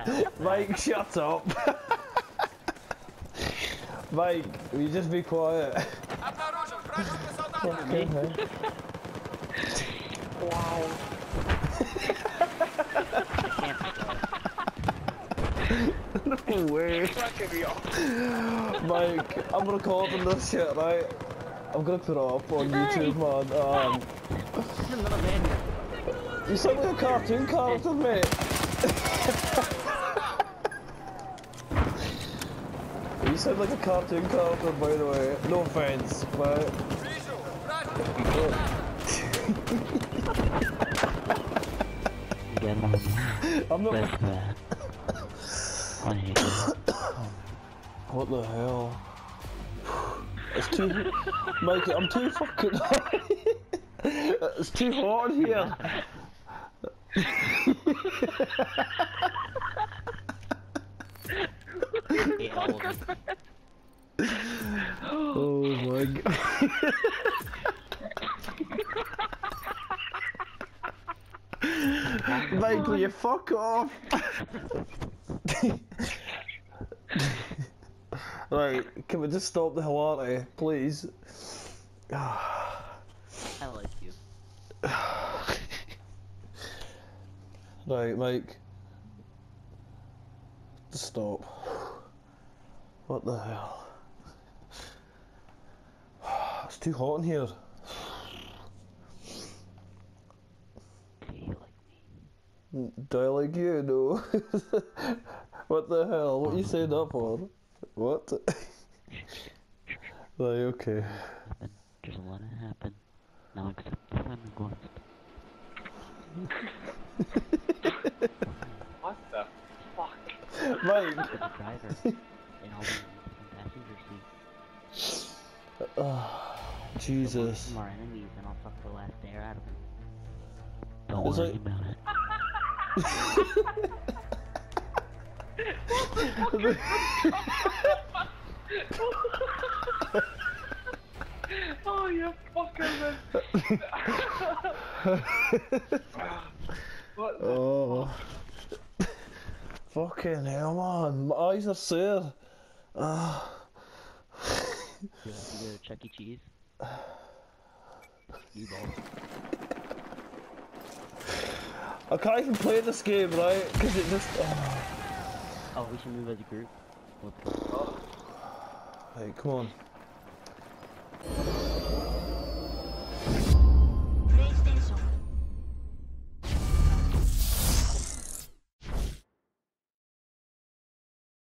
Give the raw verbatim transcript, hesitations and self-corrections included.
Mike, shut up. Mike, will you just be quiet? Okay, hey. Wow. No way. Mike, I'm recording this shit, right? I'm gonna put it up on YouTube, man. Um, you sound like a cartoon character, mate. You sound like a cartoon character, by the way. No offense, but... I'm not... What the hell? It's too... Mike, I'm too fucking... It's too hot in here. Oh my god. Mike, will you fuck off? Right, can we just stop the hilarity, please? I like you. Right, Mike. Just stop. What the hell? It's too hot in here. Do you like me? Do I like you? No. What the hell? What are you saying that for? What? Right, okay. Happen. Just let it happen. Now accept the final ghost. What the fuck? Mike! To the driver. And I'll be in the passenger seat. Oh, Jesus. From our enemies and I'll suck the last air out of them. Don't It's worry like... about it. Oh, you fucker, man. What the Oh. Fucking hell, man. My eyes are sore. Ah. You like to go to Chuck E. Cheese? You both. I can't even play this game, right? Because it just... Oh. Oh, we should move as a group. Let's go. Hey, come on.